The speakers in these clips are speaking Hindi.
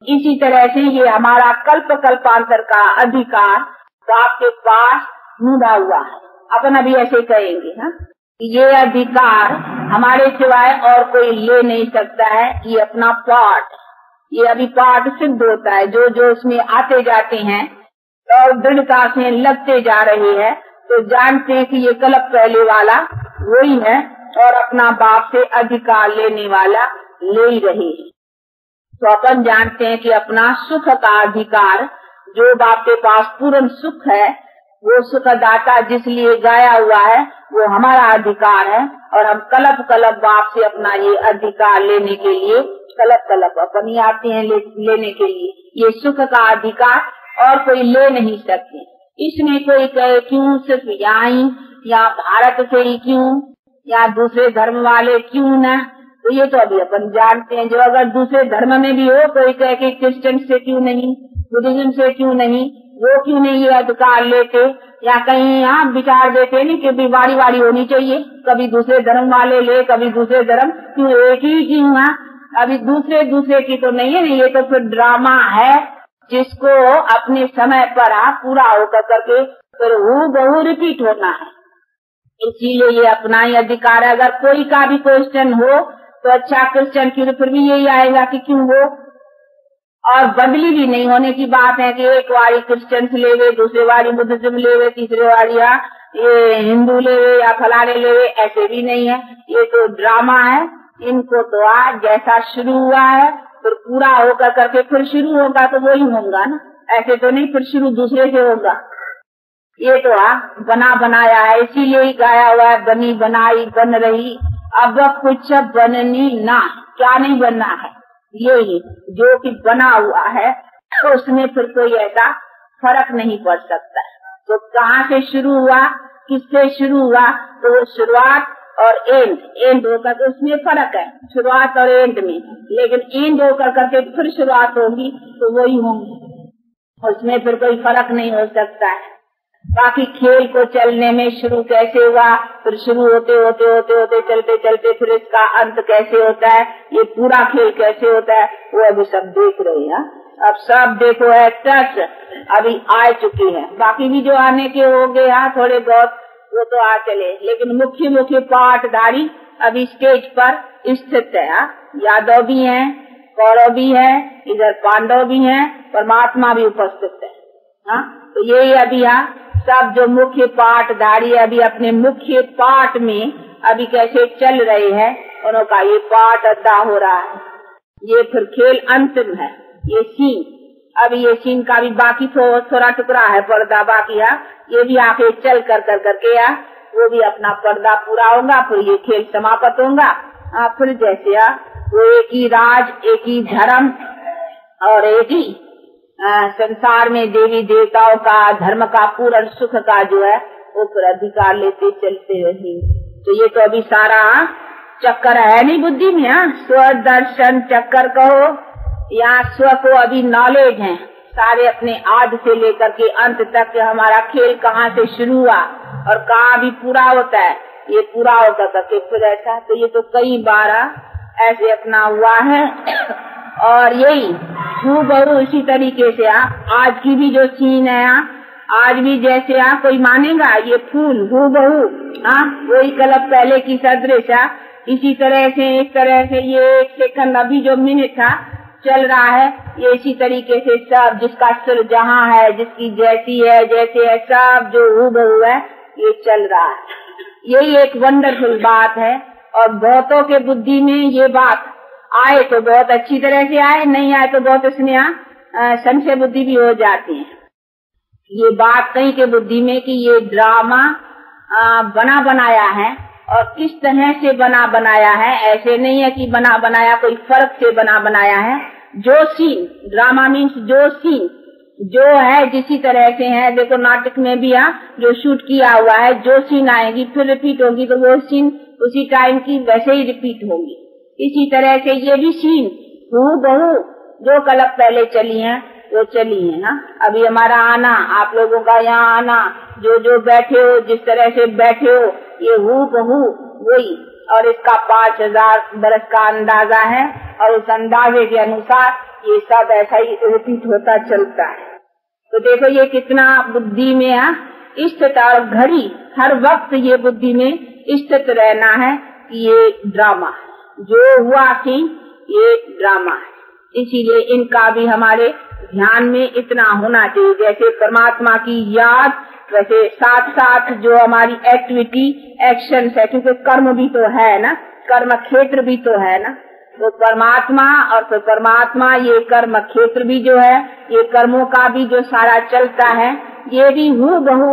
इसी तरह से ये हमारा कल्प कल्पांतर का अधिकार बाप के पास मुड़ा हुआ है। अपन अभी ऐसे कहेंगे, हाँ, ये अधिकार हमारे सिवाय और कोई ले नहीं सकता है। ये अपना पाठ, ये अभी पाठ सिद्ध होता है। जो जो उसमें आते जाते हैं और दृढ़ता से लगते जा रहे हैं तो जानते हैं कि ये कल्प पहले वाला वही है और अपना बाप से अधिकार लेने वाला ले ही रहे हैं। तो अपन जानते हैं कि अपना सुख का अधिकार जो बाप के पास पूर्ण सुख है, वो सुख दाता जिसलिए गाया हुआ है वो हमारा अधिकार है। और हम कल्प कल्प बाप से अपना ये अधिकार लेने के लिए कल्प कल्प अपन ही आते हैं लेने के लिए। ये सुख का अधिकार और कोई ले नहीं सकते। इसमें कोई कहे क्यों सिर्फ यहाँ ही, या भारत से ही क्यों, या दूसरे धर्म वाले क्यों न, तो ये तो अभी अपन जानते हैं। जो अगर दूसरे धर्म में भी हो, कोई कहे कि क्रिश्चियन से क्यों नहीं, बुद्धिज्म से क्यों नहीं, वो क्यों नहीं ये अधिकार लेते, या कहीं यहाँ विचार देते नहीं कि वारी वारी होनी चाहिए, कभी दूसरे धर्म वाले ले कभी दूसरे धर्म, क्यों एक ही क्यों है। अभी दूसरे की तो नहीं है, ये तो फिर ड्रामा है जिसको अपने समय पर पूरा होकर करके फिर हूबहू रिपीट होना है। इसीलिए ये अपना ही अधिकार है। अगर कोई का भी क्वेश्चन हो तो अच्छा, क्रिश्चियन की तो फिर भी यही आएगा कि क्यों हो, और बदली भी नहीं होने की बात है कि एक वारी क्रिश्चियन लेवे, दूसरे वारी बुद्धिज्म लेवे, तीसरे वारी ये हिंदू लेवे या फलाने लेवे, ऐसे भी नहीं है। ये तो ड्रामा है। इनको तो आज जैसा शुरू हुआ है फिर पूरा होकर करके फिर शुरू होगा तो वही होगा ना, ऐसे तो नहीं फिर शुरू दूसरे से होगा। ये तो बना बनाया है, इसीलिए ही गाया हुआ है, बनी बनाई बन रही अब कुछ बननी ना। क्या नहीं बनना है, ये ही जो कि बना हुआ है तो उसमें फिर कोई ऐसा फर्क नहीं पड़ सकता। तो कहाँ से शुरू हुआ, किससे शुरू हुआ, तो वो शुरुआत और एंड होकर के उसमें फर्क है, शुरुआत और एंड में। लेकिन एंड होकर करके फिर शुरुआत होगी तो वही होंगी, उसमें फिर कोई फर्क नहीं हो सकता है। बाकी खेल को चलने में शुरू कैसे हुआ, फिर शुरू होते होते होते होते चलते चलते फिर इसका अंत कैसे होता है, ये पूरा खेल कैसे होता है, वो अभी सब देख रहे हैं। अब सब देखो है टच अभी आ चुकी है, बाकी भी जो आने के हो गए थोड़े बहुत वो तो आ चले, लेकिन मुख्य मुख्य पाठधारी अभी स्टेज पर स्थित है। यादव भी हैं, कौरव भी हैं, इधर पांडव भी हैं, परमात्मा भी उपस्थित है। तो यही अभी सब जो मुख्य पाठधारी अभी अपने मुख्य पाठ में अभी कैसे चल रहे हैं, उनका ये पाठ अदा हो रहा है। ये फिर खेल अंतिम है, ये सीन अभी ये सीन का भी बाकी थोड़ा टुकड़ा है, पर्दा बाकी है। ये भी आके चल कर करके वो भी अपना पर्दा पूरा होगा, फिर ये खेल समाप्त होगा। फिर जैसे वो एक ही राज, एक ही धर्म और एक ही संसार में देवी देवताओं का धर्म का पूर्ण सुख का जो है वो फिर अधिकार लेते चलते रहेंगे। तो ये तो अभी सारा चक्कर है नहीं बुद्धि में, स्वदर्शन चक्कर कहो या स्व को अभी नॉलेज है सारे अपने आदि से लेकर के अंत तक के हमारा खेल कहाँ से शुरू हुआ और कहाँ भी पूरा होता है, ये पूरा होकर करके फिर ऐसा। तो ये तो कई बार ऐसे अपना हुआ है और यही हूबहू इसी तरीके से आज की भी जो सीन है आज भी जैसे कोई मानेगा ये फूल हूबहू वही कल्प पहले की सदृश इसी तरह से एक तरह से ये एक सेकंड अभी जो मिनट चल रहा है ये इसी तरीके से सब जिसका सिर जहाँ है, जिसकी जैसी है जैसे है, सब जो हूबहू है ये चल रहा है। यही एक वंडरफुल बात है और बहुतों के बुद्धि में ये बात आए तो बहुत अच्छी तरह से आए, नहीं आए तो बहुत इसमें संशय बुद्धि भी हो जाती है। ये बात कहीं के बुद्धि में कि ये ड्रामा बना बनाया है और किस तरह से बना बनाया है, ऐसे नहीं है कि बना बनाया कोई फर्क से बना बनाया है। जो सीन ड्रामा मीन्स जो सीन जो है जिसी तरह से है, देखो नाटक में भी जो शूट किया हुआ है जो सीन आएगी फिर रिपीट होगी तो वो सीन उसी टाइम की वैसे ही रिपीट होगी। इसी तरह से ये भी सीन हूबहू जो कल्प पहले चली है वो चली है। अभी हमारा आना, आप लोगों का यहाँ आना, जो जो बैठे हो जिस तरह से बैठे हो ये हूबहू वही और इसका 5000 बरस का अंदाजा है और उस अंदाजे के अनुसार ये सब ऐसा ही रिपीट होता चलता है। तो देखो ये कितना बुद्धि में स्थित और घड़ी हर वक्त ये बुद्धि में स्थित रहना है कि ये ड्रामा है, जो हुआ कि ये ड्रामा है। इसीलिए इनका भी हमारे ध्यान में इतना होना चाहिए। जैसे परमात्मा की याद, वैसे साथ साथ जो हमारी एक्टिविटी एक्शन है, क्योंकि कर्म भी तो है ना, कर्म क्षेत्र भी तो है ना। तो परमात्मा और फिर परमात्मा ये कर्म क्षेत्र भी जो है, ये कर्मों का भी जो सारा चलता है, ये भी हूबहू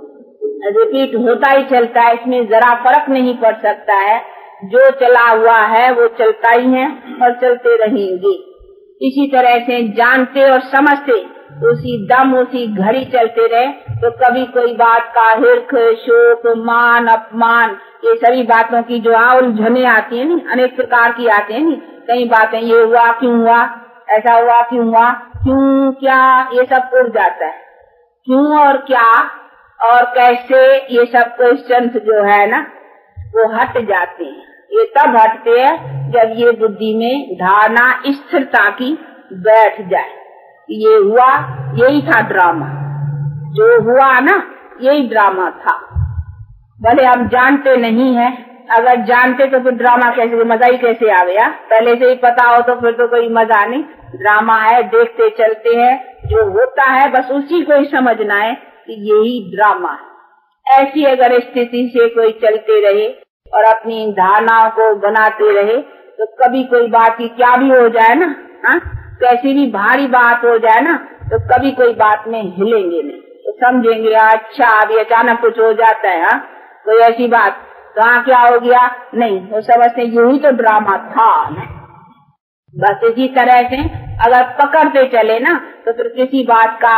रिपीट होता ही चलता है। इसमें जरा फर्क नहीं पड़ सकता है। जो चला हुआ है वो चलता ही है और चलते रहेंगे। इसी तरह से जानते और समझते उसी दम उसी घड़ी चलते रहे तो कभी कोई बात का हिर्ख शोक मान अपमान ये सभी बातों की जो उलझने आती है नी, अनेक प्रकार की आती है नी। कई बातें ये हुआ क्यों हुआ, ऐसा हुआ क्यों हुआ, क्यों क्या, ये सब उड़ जाता है। क्यों और क्या और कैसे ये सब क्वेश्चन जो है ना वो हट जाते हैं। ये तब हटते हैं जब ये बुद्धि में धारणा स्थिरता की बैठ जाए। ये हुआ, यही था ड्रामा, जो हुआ ना यही ड्रामा था। भले हम जानते नहीं है, अगर जानते तो फिर ड्रामा कैसे, मजा ही कैसे आवे। पहले से ही पता हो तो फिर तो कोई मजा नहीं। ड्रामा है, देखते चलते हैं, जो होता है बस उसी को ही समझना है कि यही ड्रामा है। ऐसी अगर स्थिति से कोई चलते रहे और अपनी धारणाओं को बनाते रहे तो कभी कोई बात की क्या भी हो जाए ना, कैसी भी भारी बात हो जाए ना, तो कभी कोई बात में हिलेंगे नहीं, तो समझेंगे अच्छा अभी अचानक कुछ हो जाता है, कोई ऐसी बात तो क्या हो गया, नहीं, वो समझते यही तो ड्रामा था ना। बस इसी तरह से अगर पकड़ते चले ना तो फिर किसी बात का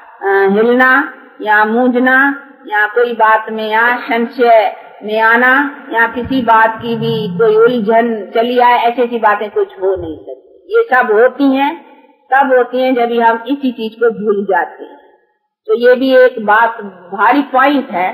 हिलना या मूंझना या कोई बात में संशय में आना या किसी बात की भी कोई उलझन चली आए, ऐसी बातें कुछ हो नहीं सकती। ये सब होती हैं, तब होती हैं जब हम इसी चीज को भूल जाते हैं। तो ये भी एक बात भारी पॉइंट है,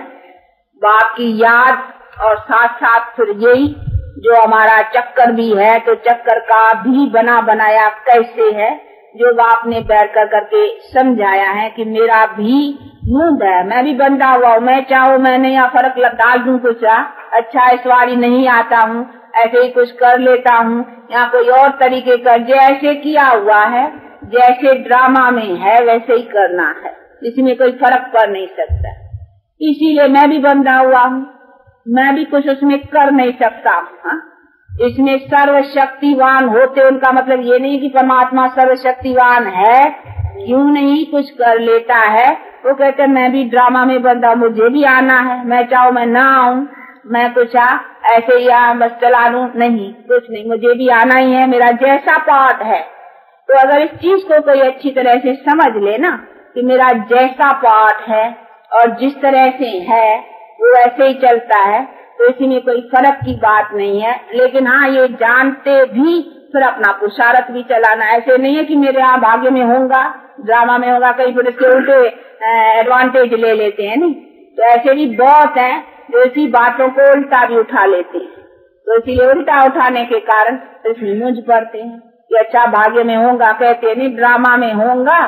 बाप की याद और साथ साथ फिर यही जो हमारा चक्कर भी है, तो चक्कर का भी बना बनाया कैसे है, जो बाप ने बैठ कर करके समझाया है कि मेरा भी मुंड है, मैं भी बंधा हुआ हूँ, मैं चाहूँ मैंने यहाँ फर्क डाल दूं कुछ, अच्छा इस बारी नहीं आता हूँ, ऐसे ही कुछ कर लेता हूँ या कोई और तरीके का, जैसे किया हुआ है, जैसे ड्रामा में है वैसे ही करना है, इसमें कोई फर्क पड़ नहीं सकता। इसीलिए मैं भी बंधा हुआ हूँ, मैं भी कुछ उसमें कर नहीं सकता हूँ। इसमें सर्वशक्तिवान होते उनका मतलब ये नहीं कि परमात्मा सर्वशक्तिवान है, क्यों नहीं कुछ कर लेता है। वो कहते मैं भी ड्रामा में बंधा, मुझे भी आना है, मैं चाहूँ मैं ना आऊँ, मैं कुछ ऐसे ही बस चला लूं, नहीं, कुछ नहीं, मुझे भी आना ही है, मेरा जैसा पार्ट है। तो अगर इस चीज को कोई अच्छी तरह से समझ ले ना कि मेरा जैसा पार्ट है और जिस तरह से है वो ऐसे ही चलता है, तो इसमें कोई फर्क की बात नहीं है। लेकिन हाँ, ये जानते भी फिर अपना पुरुषार्थ भी चलाना, ऐसे नहीं है कि मेरे यहाँ भाग्य में होगा, ड्रामा में होगा, कई फिर इसके उल्टे एडवांटेज ले लेते हैं। नहीं तो ऐसे भी बहुत हैं जो इसी बातों को उल्टा भी उठा लेते हैं। तो इसीलिए उल्टा उठाने के कारण इसमें मुझ पड़ते हैं कि अच्छा भाग्य में होगा, कहते नहीं ड्रामा में होगा,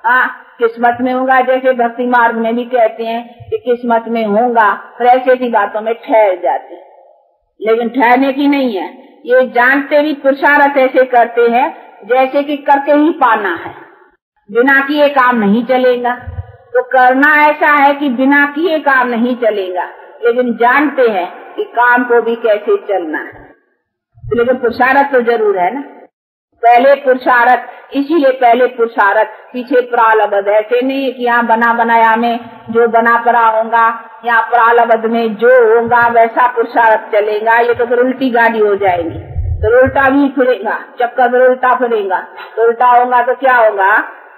किस्मत में होगा, जैसे भक्ति मार्ग में भी कहते हैं कि किस्मत में होगा, फिर ऐसी बातों में ठहर जाते हैं। लेकिन ठहरने की नहीं है, ये जानते भी पुरुषार्थ ऐसे करते हैं जैसे कि करके ही पाना है, बिना किए काम नहीं चलेगा। तो करना ऐसा है कि बिना किए काम नहीं चलेगा, लेकिन जानते हैं कि काम को भी कैसे चलना है, लेकिन पुरुषार्थ तो जरूर है ना। पहले पुरुषार्थ, इसीलिए पहले पुरुषार्थ पीछे प्रारब्ध। ऐसे नहीं है कि यहाँ बना बनाया में जो बना पड़ा होगा, यहाँ प्रारब्ध में जो होगा वैसा पुरुषार्थ चलेगा, ये तो फिर उल्टी गाड़ी हो जाएगी, तो उल्टा भी फिरेगा, चक्कर फिर उल्टा फिरेगा, तो उल्टा होगा तो क्या होगा,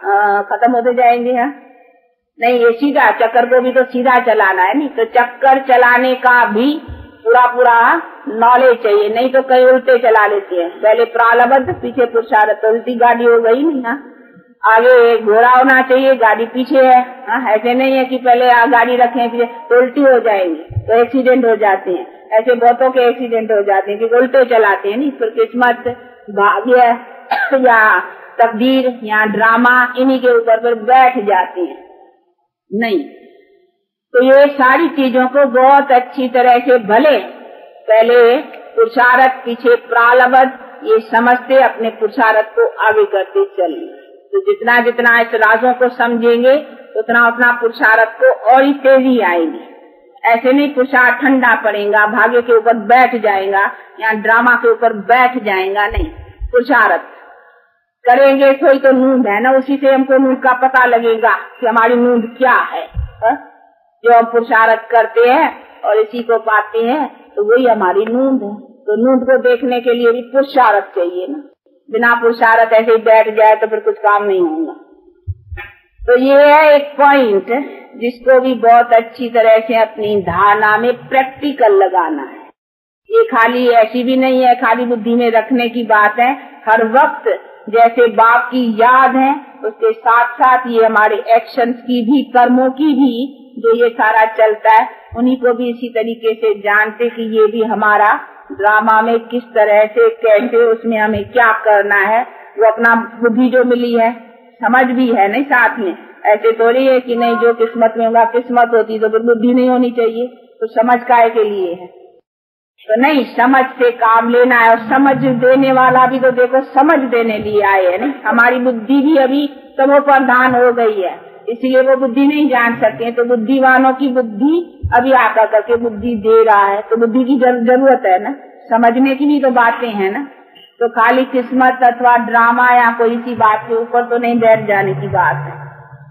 खत्म होते जाएंगे। है नहीं, ये सीधा चक्कर को भी तो सीधा चलाना है। नहीं तो चक्कर चलाने का भी पूरा नॉलेज चाहिए, नहीं तो कई उल्टे चला लेते हैं, पहले प्रारब्ध पीछे पुरुषार्थ, तो उल्टी गाड़ी हो गई नहीं। आगे घोड़ा होना चाहिए, गाड़ी पीछे है। ऐसे नहीं है कि पहले गाड़ी रखें पीछे तो उल्टी हो जाएंगी, तो एक्सीडेंट हो जाते हैं। ऐसे बहुतों के एक्सीडेंट हो जाते हैं कि उल्टे चलाते हैं, नहीं, फिर किस्मत, भाग्य या तकदीर या ड्रामा इन्हीं के ऊपर फिर बैठ जाती है। नहीं, तो ये सारी चीजों को बहुत अच्छी तरह से भले पहले पुरुषार्थ पीछे प्रारब्ध ये समझते अपने पुरुषार्थ को आगे करते चलें। तो जितना जितना इस राजों को समझेंगे उतना उतना पुरुषार्थ को और ही तेजी आएगी। ऐसे नहीं पुरुषार्थ ठंडा पड़ेगा, भाग्य के ऊपर बैठ जाएगा या ड्रामा के ऊपर बैठ जाएगा, नहीं, पुरुषार्थ करेंगे। थोड़ी तो नींद है ना, उसी से हमको नींद का पता लगेगा कि हमारी नींद क्या है। जो हम पुरुषार्थ करते हैं और इसी को पाते हैं तो वही हमारी नींद है। तो नींद को देखने के लिए भी पुरुषार्थ चाहिए ना, बिना पुरुषार्थ ऐसे ही बैठ जाए तो फिर कुछ काम नहीं होगा। तो ये है एक पॉइंट जिसको भी बहुत अच्छी तरह से अपनी धारणा में प्रैक्टिकल लगाना है। ये खाली ऐसी भी नहीं है खाली बुद्धि में रखने की बात है। हर वक्त जैसे बाप की याद है उसके साथ साथ ये हमारे एक्शंस की भी, कर्मों की भी, जो ये सारा चलता है उन्हीं को भी इसी तरीके से जानते कि ये भी हमारा ड्रामा में किस तरह से, कैसे, उसमें हमें क्या करना है। वो अपना बुद्धि जो मिली है समझ भी है नहीं साथ में। ऐसे थोड़ी है कि नहीं जो किस्मत में होगा, किस्मत होती तो बुद्धि नहीं होनी चाहिए, तो समझ काय के लिए है। तो नहीं, समझ से काम लेना है। और समझ देने वाला भी तो देखो समझ देने लिए आए है, नहीं, हमारी बुद्धि भी अभी तमो प्रधान हो गई है, इसलिए वो बुद्धि नहीं जान सकते। तो बुद्धिवानों की बुद्धि अभी आकर करके बुद्धि दे रहा है, तो बुद्धि की जरूरत है ना, समझने की भी तो बातें हैं ना। तो खाली किस्मत अथवा ड्रामा या कोई सी बात के ऊपर तो नहीं बैठ जाने की बात है।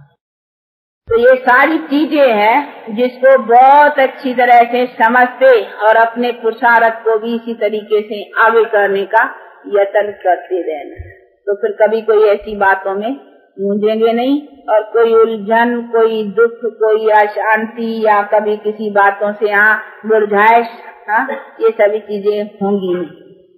तो ये सारी चीजें हैं जिसको बहुत अच्छी तरह से समझते और अपने पुरुषार्थ को भी इसी तरीके से आगे करने का यत्न करते रहना। तो फिर कभी कोई ऐसी बातों में मूंझेंगे नहीं और कोई उलझन, कोई दुख, कोई अशांति या कभी किसी बातों से मुरझाइश, ये सभी चीजें होंगी नहीं।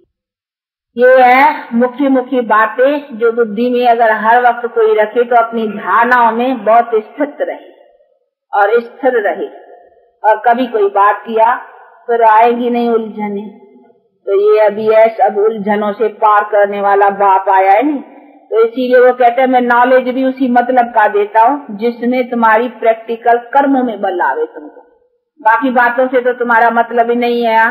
ये है मुख्य मुख्य बातें जो बुद्धि में अगर हर वक्त कोई रखे तो अपनी धारणाओं में बहुत स्थित रहे और स्थिर रहे। और कभी कोई बात किया फिर आएगी नहीं उलझने। तो ये अभी है सब उलझनों से पार करने वाला बाप आया है नहीं। तो इसीलिए वो कहते हैं मैं नॉलेज भी उसी मतलब का देता हूँ जिसमें तुम्हारी प्रैक्टिकल कर्मों में बल आवे तुमको। बाकी बातों से तो तुम्हारा मतलब ही नहीं है।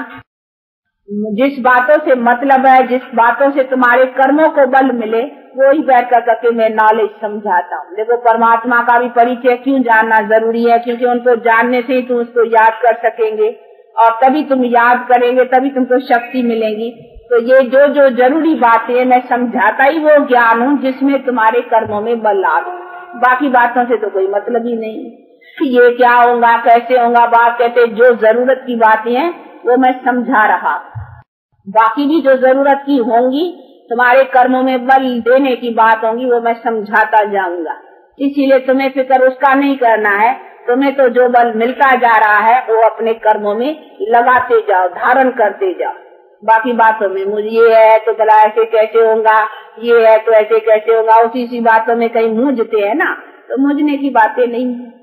जिस बातों से मतलब है, जिस बातों से तुम्हारे कर्मों को बल मिले, वो ही बैठ कर करके मैं नॉलेज समझाता हूँ। देखो परमात्मा का भी परिचय क्यों जानना जरूरी है, क्योंकि उनको जानने से ही तुम उसको याद कर सकेंगे और तभी तुम याद करेंगे, तभी तुमको शक्ति मिलेगी। तो ये जो जो जरूरी बातें मैं समझाता ही वो ज्ञान हूँ जिसमें तुम्हारे कर्मों में बल आवे। बाकी बातों से तो कोई मतलब ही नहीं कि ये क्या होगा, कैसे होगा। बात कहते जो जरूरत की बातें हैं वो मैं समझा रहा, बाकी भी जो जरूरत की होंगी तुम्हारे कर्मों में बल देने की बात होंगी वो मैं समझाता जाऊंगा। इसीलिए तुम्हें फिक्र उसका नहीं करना है। तुम्हें तो जो बल मिलता जा रहा है वो अपने कर्मों में लगाते जाओ, धारण करते जाओ। बाकी बातों में मुझे ये है तो भला ऐसे कैसे होगा, ये है तो ऐसे कैसे होगा, उसी सी बातों में कहीं मूझते हैं ना। तो मूझने की बातें नहीं है।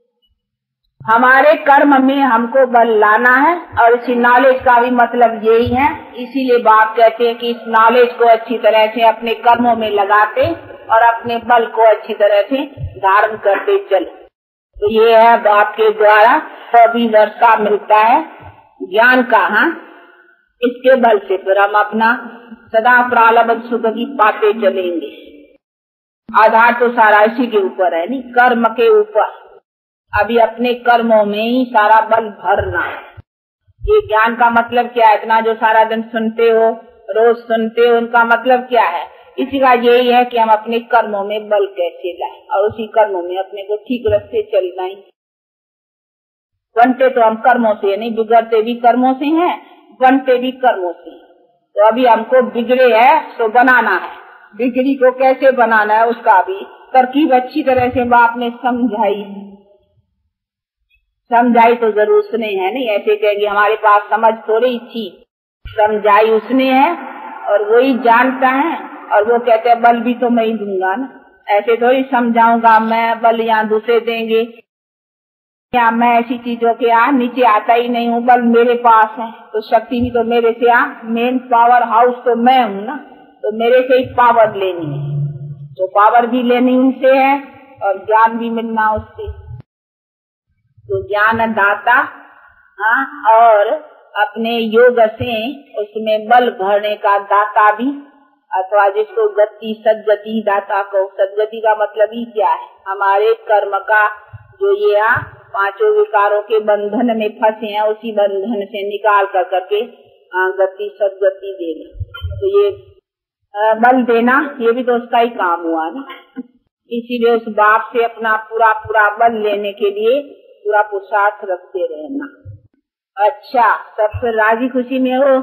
हमारे कर्म में हमको बल लाना है और इसी नॉलेज का भी मतलब यही है। इसीलिए बाप कहते हैं कि इस नॉलेज को अच्छी तरह से अपने कर्मों में लगाते और अपने बल को अच्छी तरह से धारण करते चले। तो ये है बाप के द्वारा सभी वर्षा मिलता है ज्ञान का। इसके बल से फिर हम अपना सदा प्रारब्ध सुख की पाते चलेंगे। आधार तो सारा इसी के ऊपर है, नहीं, कर्म के ऊपर। अभी अपने कर्मों में ही सारा बल भरना है। ये ज्ञान का मतलब क्या है? इतना जो सारा दिन सुनते हो, रोज सुनते हो, उनका मतलब क्या है? इसी का यही है कि हम अपने कर्मों में बल कैसे लाएं और उसी कर्मों में अपने को ठीक रखते चलना ही। बनते तो हम कर्मों से नहीं, बिगड़ते भी कर्मों से हैं, बनते भी कर्मों से। तो अभी हमको बिगड़े है तो बनाना है। बिगड़ी को कैसे बनाना है उसका भी तरकीब अच्छी तरह से बाप ने समझाई है। समझाई तो जरूर उसने है, नहीं ऐसे कहेंगे हमारे पास समझ थोड़ी थी। समझाई उसने है और वही जानता है और वो कहते हैं बल भी तो मैं ही दूंगा ना। ऐसे थोड़ी समझाऊंगा मैं, बल यहाँ दूसरे देंगे। या मैं ऐसी चीजों के यहाँ नीचे आता ही नहीं हूँ, बल मेरे पास है, तो शक्ति भी तो मेरे से मेन पावर हाउस तो मैं हूँ ना, तो मेरे से ही पावर लेनी है, तो पावर भी लेनी उनसे है और ज्ञान भी मिलना उससे। तो ज्ञान दाता और अपने योग से उसमें बल भरने का दाता भी, अथवा जिसको गति सदगति दाता को, सदगति का मतलब ही क्या है, हमारे कर्म का जो ये पांचों विकारों के बंधन में फंसे हैं उसी बंधन से निकाल कर करके गति सदगति देना, तो ये बल देना ये भी तो उसका ही काम हुआ ना। इसीलिए उस बाप से अपना पूरा पूरा बल लेने के लिए पूरा पुरुषार्थ रखते रहना। अच्छा, सब फिर राजी खुशी में हो?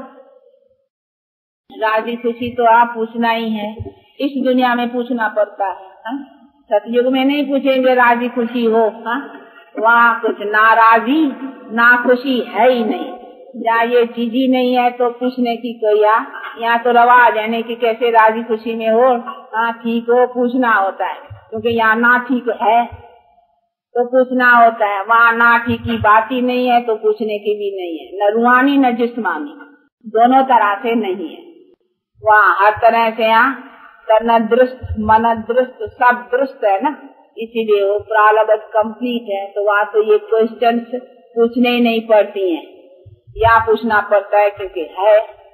राजी खुशी तो आप पूछना ही है, इस दुनिया में पूछना पड़ता है। सतयुग में नहीं पूछेंगे राजी खुशी हो, वहाँ कुछ नाराजी ना खुशी है ही नहीं, जहाँ ये चीज ही नहीं है तो पूछने की कोई यहाँ तो रवाज है नहीं कि कैसे राजी खुशी में हो, हाँ ठीक हो, पूछना होता है, क्योंकि यहाँ ना ठीक है तो पूछना होता है, वहाँ ना ठीक की बात ही नहीं है तो पूछने की भी नहीं है, न रूहानी न जिस्मानी, दोनों तरह से नहीं है। वहाँ हर तरह से तन दृष्ट मन दृष्ट सब दृष्ट है ना, इसीलिए वो प्रारब्ध कंप्लीट है, तो वहाँ तो ये क्वेश्चंस पूछने ही नहीं पड़ती हैं, यहाँ पूछना पड़ता है क्योंकि है।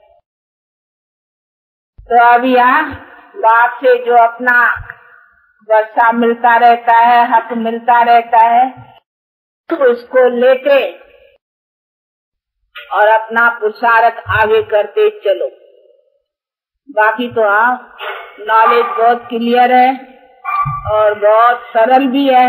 तो अभी बाप से जो अपना वर्षा मिलता रहता है, हक मिलता रहता है, तो उसको लेके और अपना पुरुषार्थ आगे करते चलो। बाकी तो नॉलेज बहुत क्लियर है और बहुत सरल भी है,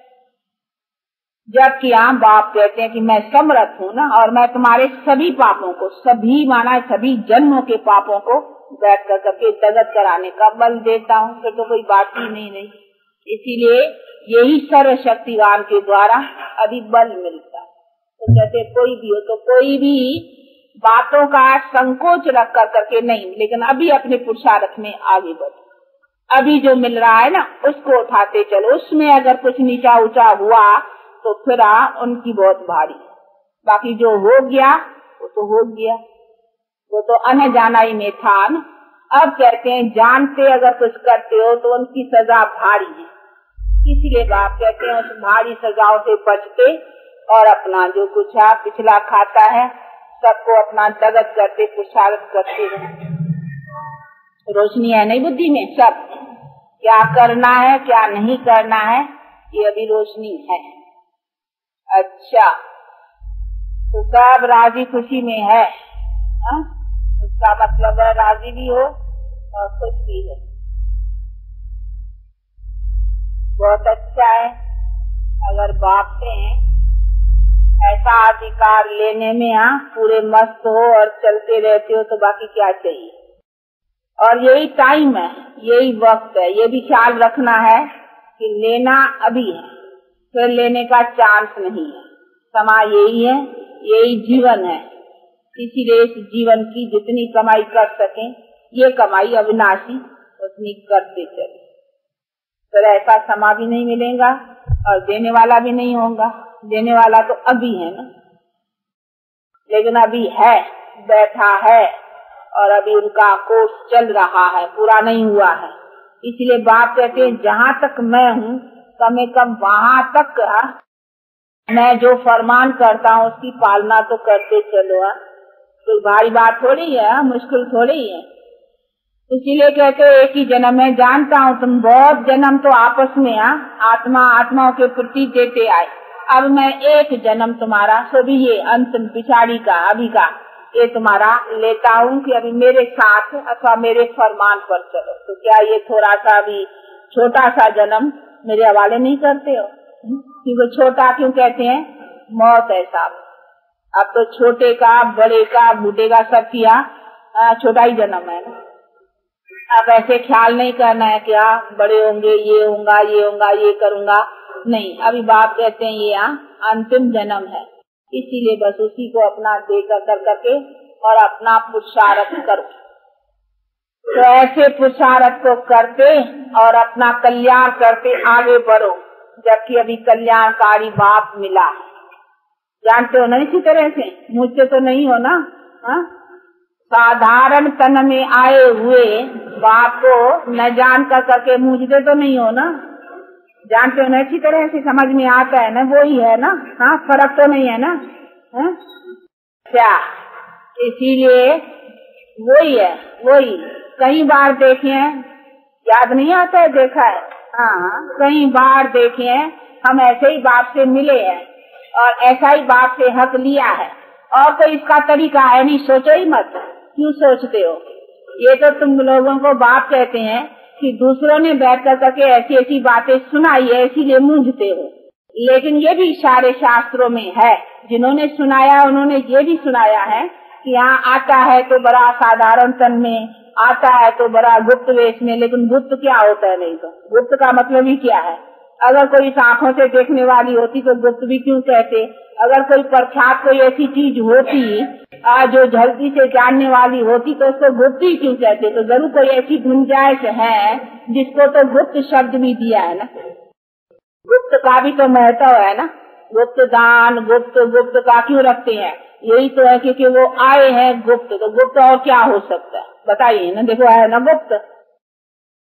जबकि बाप कहते हैं कि मैं समर्थ हूँ ना, और मैं तुम्हारे सभी पापों को, सभी माना सभी जन्मों के पापों को बैठ कर करके दगत कराने का बल देता हूँ, फिर तो कोई बात ही नहीं रही। इसीलिए यही सर्वशक्तिवान के द्वारा अभी बल मिलता है। तो कहते कोई भी हो तो कोई भी बातों का संकोच रख कर करके नहीं, लेकिन अभी अपने पुरुषार्थ में आगे बढ़ो, अभी जो मिल रहा है ना उसको उठाते चलो, उसमें अगर कुछ नीचा ऊंचा हुआ तो फिर उनकी बहुत भारी, बाकी जो हो गया वो तो हो गया, वो तो अनजानाई में था ना। अब कहते हैं जानते अगर कुछ करते हो तो उनकी सजा भारी है, इसीलिए बाप कहते हैं उस भारी सजाओं से बचते और अपना जो कुछ पिछला खाता है सबको अपना दगत करते पुरुषार्थ करते रहे। रोशनी है नहीं बुद्धि में, सब क्या करना है क्या नहीं करना है ये अभी रोशनी है। अच्छा, तो सब राजी खुशी में है, उसका मतलब है राजी भी हो और खुश भी हो। बहुत अच्छा है अगर बाप से ऐसा अधिकार लेने में पूरे मस्त हो और चलते रहते हो तो बाकी क्या चाहिए। और यही टाइम है, यही वक्त है, ये भी ख्याल रखना है कि लेना अभी है, फिर लेने का चांस नहीं है। समय यही है, यही जीवन है, इसीलिए इस जीवन की जितनी कमाई कर सके ये कमाई अविनाशी उतनी करते चले, फिर ऐसा समय भी नहीं मिलेगा और देने वाला भी नहीं होगा। देने वाला तो अभी है ना, लेकिन अभी है, बैठा है और अभी उनका कोर्स चल रहा है, पूरा नहीं हुआ है। इसलिए बाप कहते हैं जहाँ तक मैं हूँ कम से कम वहाँ तक मैं जो फरमान करता हूँ उसकी पालना तो करते चलो। कोई भारी बात थोड़ी है, मुश्किल थोड़ी है। इसीलिए कहते एक ही जन्म है, जानता हूँ तुम बहुत जन्म तो आपस में आत्मा आत्माओं के प्रति देते आए, अब मैं एक जन्म तुम्हारा सभी ये अंतिम पिछाड़ी का अभी का ये तुम्हारा लेता हूँ कि अभी मेरे साथ अथवा मेरे फरमान पर चलो। तो क्या ये थोड़ा सा भी छोटा सा जन्म मेरे हवाले नहीं करते हो? क्योंकि छोटा क्यों कहते हैं? मौत है साहब। अब तो छोटे का बड़े का बूढ़े का सब किया छोटा ही जन्म है ना। अब ऐसे ख्याल नहीं करना है कि बड़े होंगे ये होगा ये होगा ये करूँगा, नहीं। अभी बाप कहते हैं ये अंतिम जन्म है, इसीलिए बस उसी को अपना दे कर करके और अपना पुरुषार्थ करो। तो ऐसे पुरुषार्थ को करते और अपना कल्याण करते आगे बढ़ो। जबकि अभी कल्याणकारी बाप मिला। जानते हो ना इसी तरह से, मुझसे तो नहीं हो ना। हा? साधारण तन में आए हुए बाप को न जान कर करके मुझसे तो नहीं हो ना। जानते हो ना इसी तरह से, समझ में आता है ना, वो ही है ना। हाँ, फर्क तो नहीं है ना। क्या इसीलिए वही है, वही कई बार देखे हैं, याद नहीं आता है, देखा है। हाँ, कई बार देखे हैं, हम ऐसे ही बाप से मिले हैं और ऐसा ही बाप से हक लिया है, और कोई इसका तरीका है नहीं। सोचो ही मत, क्यों सोचते हो? ये तो तुम लोगों को बाप कहते हैं कि दूसरों ने बैठ कर करके ऐसी ऐसी बातें सुनाई है, इसीलिए मूंझते हो। लेकिन ये भी सारे शास्त्रों में है, जिन्होंने सुनाया उन्होंने ये भी सुनाया है कि यहाँ आता है तो बड़ा साधारण तन में, आता है तो बड़ा गुप्त वेश में। लेकिन गुप्त क्या होता है? नहीं तो गुप्त का मतलब ही क्या है? अगर कोई आंखों से देखने वाली होती तो गुप्त भी क्यों कहते? अगर कोई प्रख्यात कोई ऐसी चीज होती जो जल्दी से जानने वाली होती तो उसको गुप्त ही क्यों कहते? तो जरूर कोई ऐसी गुंजाइश है जिसको तो गुप्त शब्द भी दिया है ना। गुप्त का भी तो महत्व है ना। गुप्त दान, गुप्त का क्यों रखते हैं? यही तो है क्योंकि वो आए हैं गुप्त। तो गुप्त और क्या हो सकता है? बताइए ना। देखो है ना गुप्त,